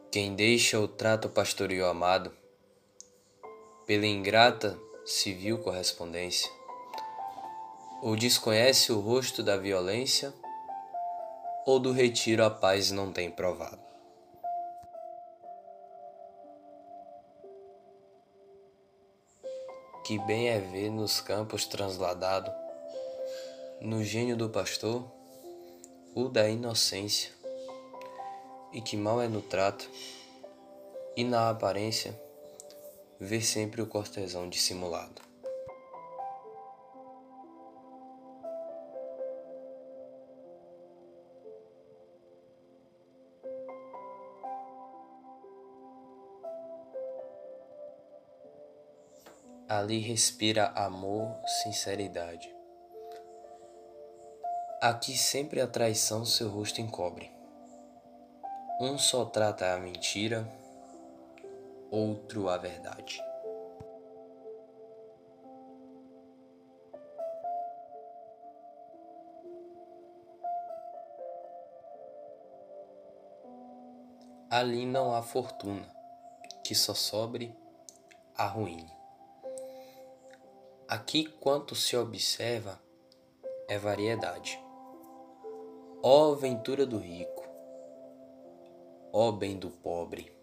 Quem deixa o trato pastoril amado, pela ingrata civil correspondência, ou desconhece o rosto da violência, ou do retiro a paz não tem provado. Que bem é ver nos campos transladado, no gênio do pastor, o da inocência, e que mal é no trato, e na aparência, ver sempre o cortesão dissimulado. Ali respira amor, sinceridade. Aqui sempre a traição seu rosto encobre. Um só trata a mentira, outro a verdade. Ali não há fortuna, que só sobre a ruína. Aqui quanto se observa é variedade. Ó ventura do rico, ó bem do pobre,